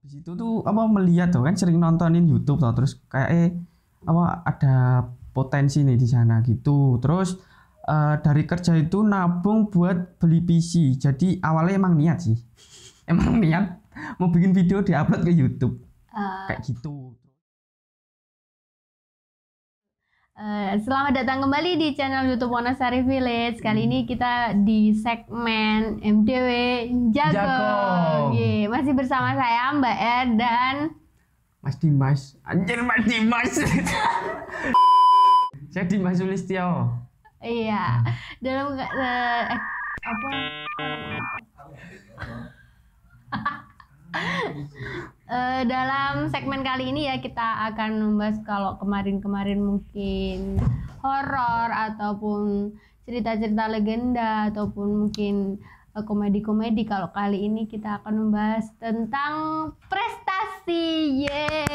Habis itu tuh apa melihat tuh kan sering nontonin YouTube tuh terus kayak apa ada potensi nih di sana gitu. Terus dari kerja itu nabung buat beli PC. Jadi awalnya emang niat sih. Emang niat mau bikin video diupload ke YouTube. Kayak gitu. Selamat datang kembali di channel YouTube Wonosari Village. Kali ini kita di segmen MDW Jago. Masih bersama saya Mbak Er dan Mas Dimas. Anjir Mas Dimas. Saya Dimas Sulistyo. iya dalam dalam segmen kali ini ya kita akan membahas kalau kemarin-kemarin mungkin horor ataupun cerita-cerita legenda ataupun mungkin komedi-komedi. Kalau kali ini kita akan membahas tentang prestasi.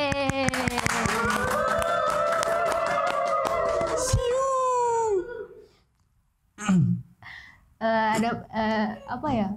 Apa ya?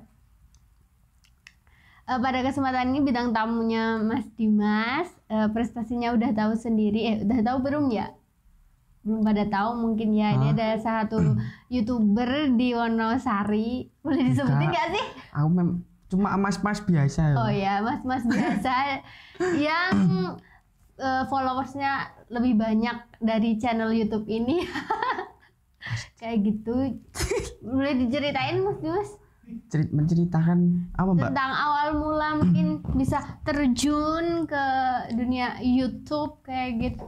Pada kesempatan ini bidang tamunya Mas Dimas, prestasinya udah tahu sendiri, udah tahu belum ya? Belum pada tahu mungkin ya. Ini ada salah satu YouTuber di Wonosari, boleh disebutin nggak sih? Aku cuma mas-mas biasa ya. Oh ya, mas-mas biasa yang followersnya lebih banyak dari channel YouTube ini. Kayak gitu. Boleh diceritain Mas Dimas? Menceritakan apa Mbak? Tentang awal mula mungkin bisa terjun ke dunia YouTube kayak gitu.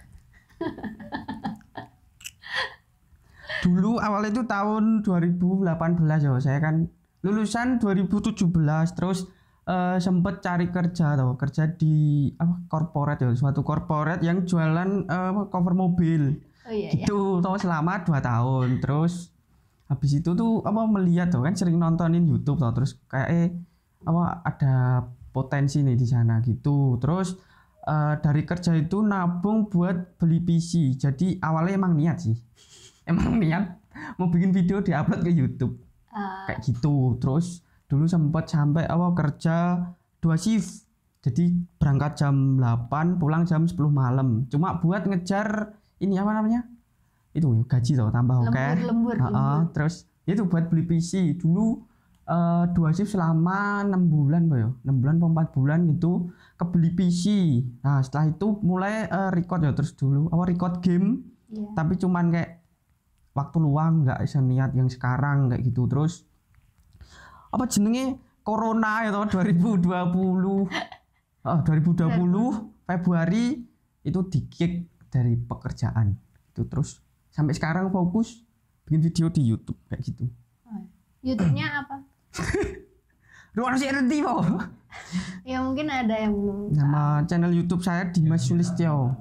Dulu awalnya itu tahun 2018 ya, saya kan lulusan 2017 terus sempet cari kerja di corporate ya, suatu corporate yang jualan cover mobil. Gitu tau selama 2 tahun. Terus habis itu tuh melihat tuh kan sering nontonin YouTube tuh terus kayak ada potensi nih di sana gitu. Terus dari kerja itu nabung buat beli PC. Jadi awalnya emang niat sih. Emang niat mau bikin video diupload ke YouTube. Kayak gitu. Terus dulu sempat sampai kerja 2 shift. Jadi berangkat jam 8, pulang jam 10 malam. Cuma buat ngejar ini apa namanya? Itu gaji tuh tambah oke. Lembur. Terus itu buat beli PC dulu 2 shift selama 6 bulan Pak ya. 6 bulan atau 4 bulan gitu kebeli PC. Nah, setelah itu mulai record ya terus dulu record game. Tapi cuman kayak waktu luang nggak seniat yang sekarang kayak gitu. Terus jenenge corona ya toh 2020. 2020 Februari itu di-kick dari pekerjaan. Itu terus sampai sekarang fokus bikin video di YouTube kayak gitu. YouTube-nya apa? Lu harus ngerti po. Ya mungkin ada yang belum. Nama channel YouTube saya Dimas Sulistyo.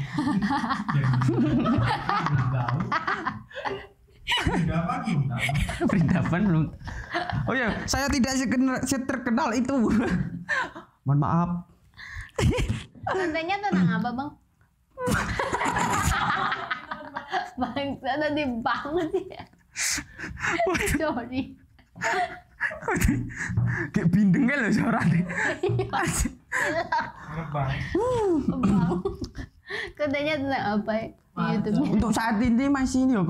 Perindapan belum. Oh ya, saya tidak terkenal itu. Mohon maaf. Kontennya tentang apa bang? Bangsa tadi banget ya. Sorry. Kayak bindengnya loh suaranya. Kontennya tentang apa ya di YouTube-nya? Untuk saat ini masih ini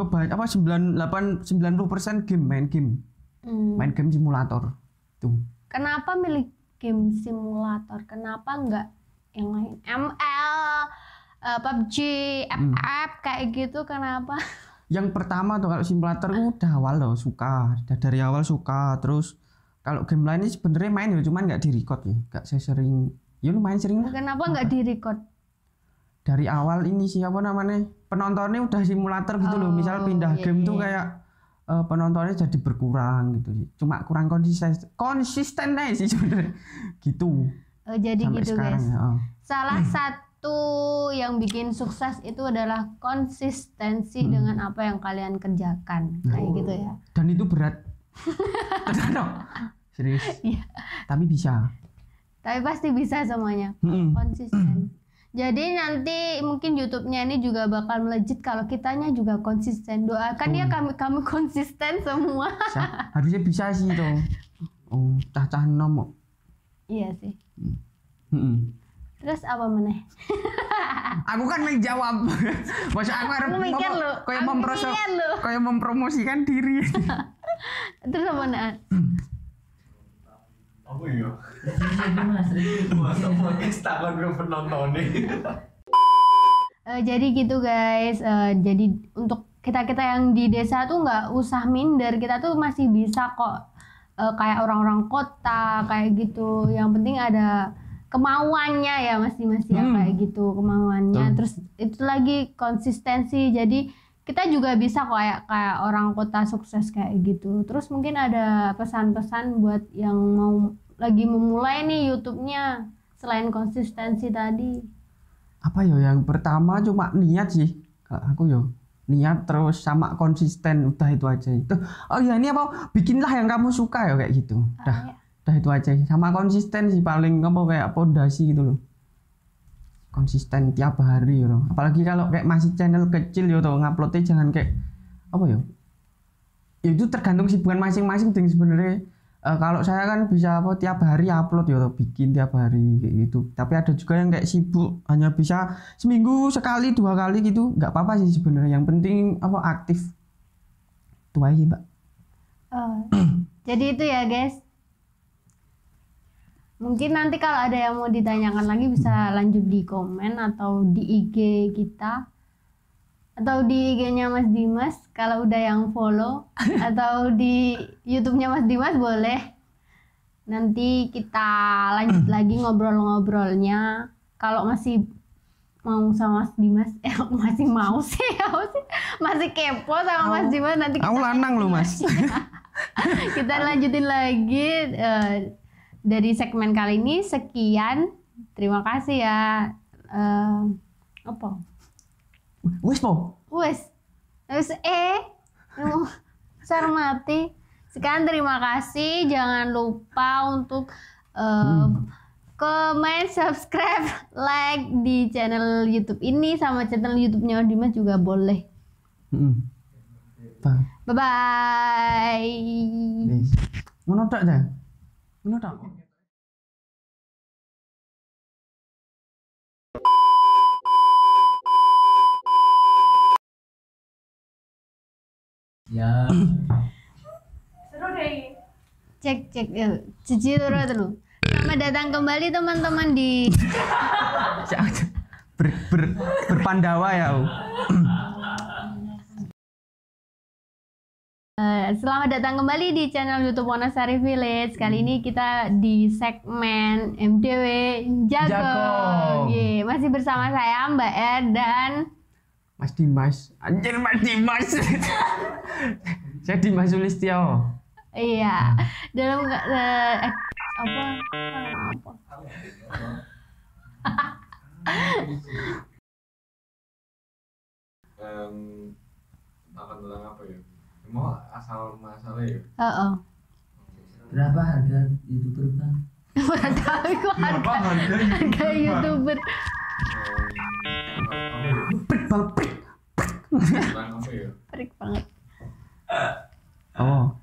90% main game. Main game simulator. Tuh. Kenapa milih game simulator? Kenapa enggak yang lain? ML, PUBG, FF kayak gitu kenapa? Yang pertama tuh kalau simulator udah awal loh suka, dari awal suka. Terus kalau game lain ini sebenarnya main ya cuman nggak di record ya, nggak saya sering. Ya lu main sering. Kenapa nggak di record? Dari awal ini sih penontonnya udah simulator gitu loh. Misal pindah game tuh kayak penontonnya jadi berkurang gitu sih. Cuma kurang konsisten aja sih sebenarnya. Gitu. Jadi sampai gitu sekarang, guys. Ya. Salah satu yang bikin sukses itu adalah konsistensi dengan apa yang kalian kerjakan. Kayak gitu ya. Dan itu berat. Serius. Iya. Tapi bisa. Tapi pasti bisa semuanya. Konsisten. Jadi nanti mungkin YouTube-nya ini juga bakal melejit kalau kitanya juga konsisten. Doakan ya kami konsisten semua. Harusnya bisa sih tuh. Cah-cah nom. Iya sih. Terus apa meneh? Aku kan menjawab. Maksud aku harus Aku mikir lho, kayak mempromosikan diri. Terus apa meneh? Apa ya? Masa podcast takon ke penonton nih. Jadi gitu guys. Jadi untuk kita yang di desa tuh nggak usah minder. Kita tuh masih bisa kok kayak orang-orang kota kayak gitu. Yang penting ada kemauannya ya masih ya kayak gitu kemauannya. Terus itu lagi konsistensi. Jadi kita juga bisa kok kayak orang kota sukses kayak gitu. Terus mungkin ada pesan-pesan buat yang mau lagi memulai nih YouTube-nya selain konsistensi tadi. Apa ya, yang pertama cuma niat sih kalau aku ya, niat terus sama konsisten, udah itu aja. Itu oh ya, ini apa, bikinlah yang kamu suka ya kayak gitu. Udah itu aja, sama konsisten sih paling apa, kayak pondasi gitu loh, konsisten tiap hari ya. Apalagi kalau kayak masih channel kecil ya tuh, nguploadnya jangan kayak apa ya, itu tergantung sibukan masing-masing ding sebenarnya. Kalau saya kan bisa apa tiap hari upload ya, bikin tiap hari kayak gitu. Tapi ada juga yang kayak sibuk hanya bisa seminggu sekali 2 kali gitu, nggak apa-apa sih sebenarnya. Yang penting apa, aktif. Itu aja Mbak. Jadi itu ya guys. Mungkin nanti kalau ada yang mau ditanyakan lagi bisa lanjut di komen atau di IG kita. Atau di IG-nya Mas Dimas kalau udah yang follow. Atau di YouTube-nya Mas Dimas boleh. Nanti kita lanjut lagi ngobrol-ngobrolnya. Kalau masih mau sama Mas Dimas, masih mau sih, masih kepo sama Mas Dimas, nanti kita lanang loh Mas. Kita lanjutin lagi. Dari segmen kali ini sekian. Terima kasih ya. Apa? Wes po. Wes Sarmati. Sekian, terima kasih. Jangan lupa untuk komen, subscribe, like di channel YouTube ini sama channel YouTube-nya Dimas juga boleh. Bye bye. Ngono tok ta? Ngono tok. Ya. Seru deh. Cek cici dulu dulu. Selamat datang kembali teman-teman di berpandawa ya. Selamat datang kembali di channel YouTube Wonosari Village. Kali ini kita di segmen MDW Jago. Masih bersama saya Mbak Er dan Mas Dimas. Anjir, Mas Dimas. Saya Dimas Sulistyo. Iya. Dalam apa? Tentang apa ya? Mau asal masalah ya? Berapa harga YouTuber Bang? Udah tahu kok harga YouTuber. Prik bang, prik. Tentang apa ya? Perik banget. Oh.